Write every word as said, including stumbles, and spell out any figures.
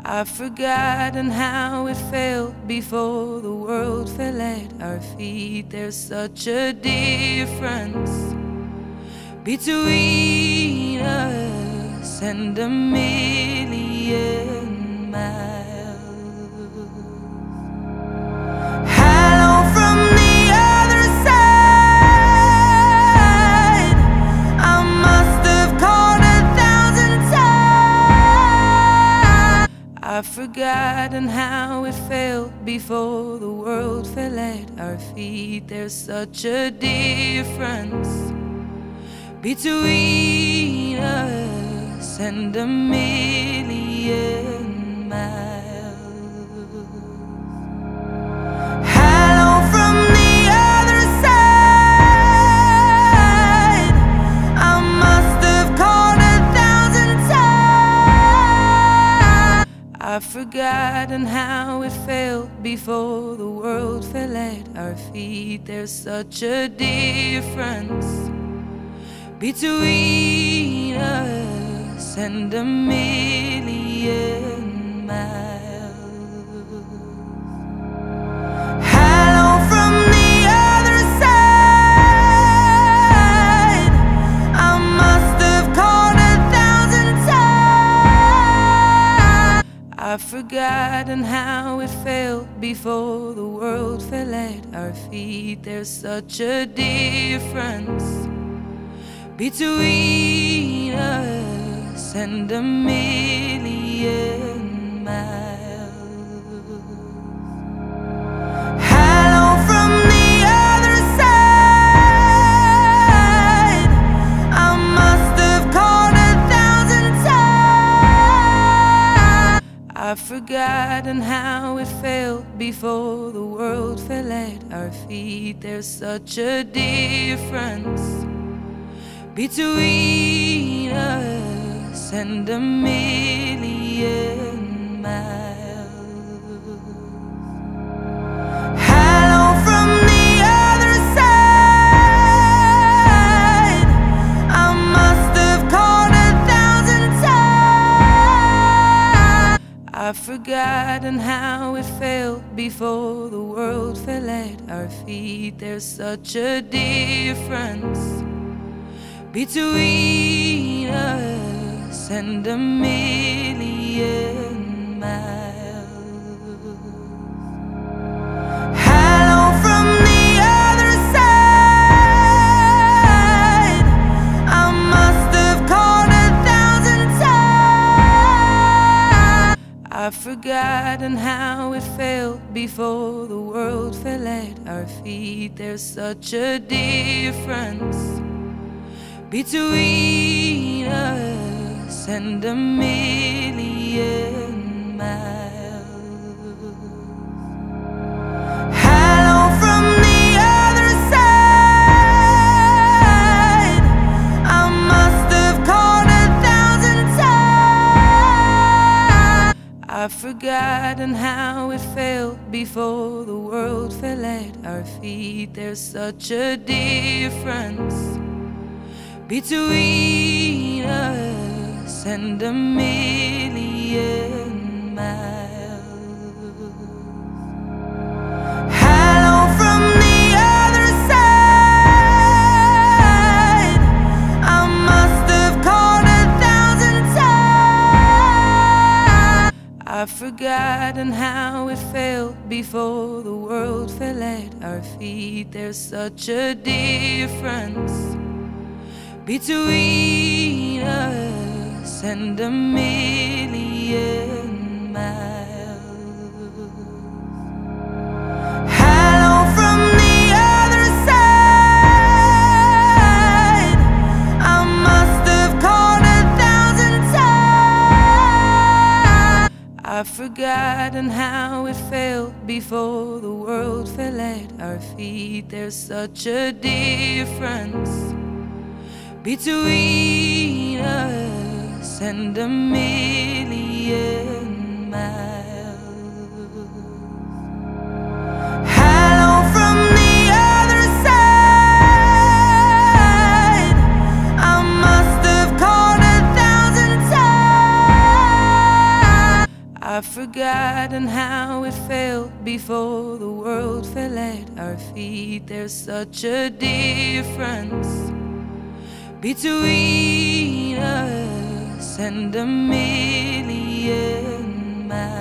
I've forgotten how it felt before the world fell at our feet. There's such a difference between us and a million miles. Hello from the other side. I must have called a thousand times. I've forgotten how it felt before the world fell at our feet. There's such a difference between us and a million miles. Hello from the other side. I must have called a thousand times. I've forgotten how it felt before the world fell at our feet. There's such a difference between us and a million miles. Hello from the other side. I must have called a thousand times. I've forgotten how it felt before the world fell at our feet. There's such a difference between us and a million miles. Hello from the other side. I must have called a thousand times. I've forgotten how it felt before the world fell at our feet. There's such a difference between us and a million miles. Hello from the other side. I must have called a thousand times. I've forgotten how it felt before the world fell at our feet. There's such a difference between us and a million miles. Hello from the other side. I must have called a thousand times. I've forgotten how it felt before the world fell at our feet. There's such a difference between us and a million miles. Hello from the other side. I must have called a thousand times. I've forgotten how it felt before the world fell at our feet. There's such a difference between us and a million miles. Hello from the other side. I must have called a thousand times. I've forgotten how it felt before the world fell at our feet. There's such a difference between us and a million miles. Hello from the other side. I must have called a thousand times. I've forgotten how it felt before the world fell at our feet. There's such a difference between us and a million miles. Hello from the other side. I must have called a thousand times. I've forgotten how it felt before the world fell at our feet. There's such a difference between us and a million miles.